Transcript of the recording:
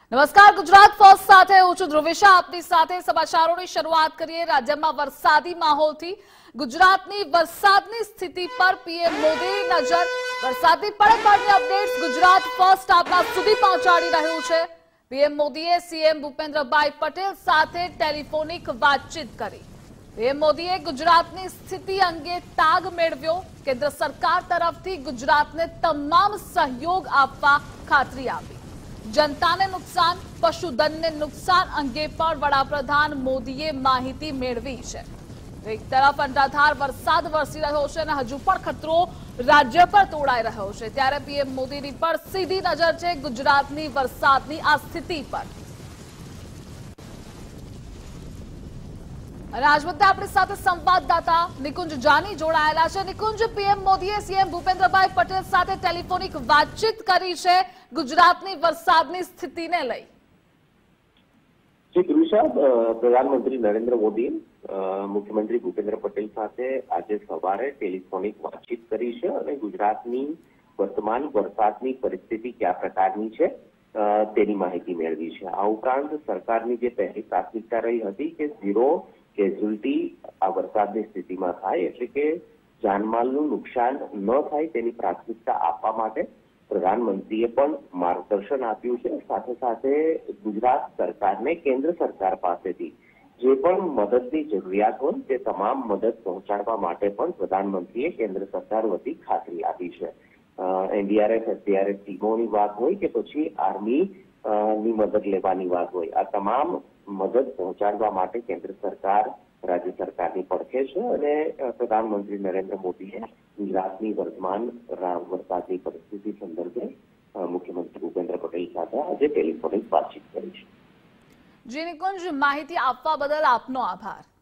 નમસ્કાર, ગુજરાત ફર્સ્ટ સાથે હું છું ધ્રુવિશા આપની સાથે સમાચારોની શરૂઆત કરીએ। રાજ્યમાં વરસાદી માહોલથી ગુજરાતની વરસાદની સ્થિતિ પર પીએમ મોદીની નજર। વરસાદની પળે-પળની અપડેટ્સ ગુજરાત ફર્સ્ટ આપના સુધી પહોંચાડી રહ્યું છે। પીએમ મોદીએ સીએમ ભૂપેન્દ્રભાઈ પટેલ સાથે ટેલિફોનિક વાતચીત કરી। પીએમ મોદીએ ગુજરાતની સ્થિતિ અંગે તાગ મેળવ્યો। કેન્દ્ર સરકાર તરફથી ગુજરાતને તમામ સહયોગ આપવા ખાતરી આપી। जनता नुकसान, पशुधन ने नुकसान अंगे पर वडाप्रधान मोदीए माहिती मेळवी छे। एक तरफ अनराधार वरसाद वरसी रह्यो छे अने हजू पण खतरो राज्य पर तोड़ाई रह्यो छे, त्यारे पीएम मोदीनी पर सीधी नजर छे गुजरातनी वरसादनी आ स्थिति पर। आज मुद्दे अपनी साथ संवाददाता निकुंज जानी जोड़ायेला छे। निकुंज, पीएम मोदीए सीएम भूपेन्द्रभाई पटेल साथे टेलिफोनिक बातचीत करी छे गुजरातनी वरसादनी स्थितिने लई। जी ध्रुविशा, प्रधानमंत्री नरेंद्र मोदी मुख्यमंत्री भूपेन्द्र पटेल साथे आज सवारे टेलिफोनिक बातचीत करी छे अने गुजरातनी वर्तमान वरसादनी परिस्थिति क्या प्रकारनी छे तेनी माहिती मेळवी छे। आ उपरांत सरकारनी जे पहली प्राथमिकता रही हती के जीरो કેઝ્યુઅલ્ટી આ વરસાદની સ્થિતિમાં થાય, એટલે કે જાનમાલનું નુકસાન ન થાય તેની પ્રાથમિકતા આપવા માટે પ્રધાનમંત્રીએ પણ માર્ગદર્શન આપ્યું છે। સાથે સાથે ગુજરાત સરકારને કેન્દ્ર સરકાર પાસેથી જે પણ મદદની જરૂરિયાત હોય તે તમામ મદદ પહોંચાડવા માટે પણ પ્રધાનમંત્રીએ કેન્દ્ર સરકાર વતી ખાતરી આપી છે। એનડીઆરએફ, એસડીઆરએફ ટીમોની વાત હોય કે પછી આર્મી ની મદદ લેવાની વાત હોય, આ તમામ મદદ પહોંચાડવા માટે કેન્દ્ર સરકાર રાજ્ય સરકારની પડખે છે અને પ્રધાનમંત્રી નરેન્દ્ર મોદીએ ગુજરાતની વર્તમાન વરસાદની પરિસ્થિતિ સંદર્ભે મુખ્યમંત્રી ભૂપેન્દ્ર પટેલ સાથે આજે ટેલિફોનિક વાતચીત કરી છે। જી નિકુંજ, માહિતી આપવા બદલ આપનો આભાર।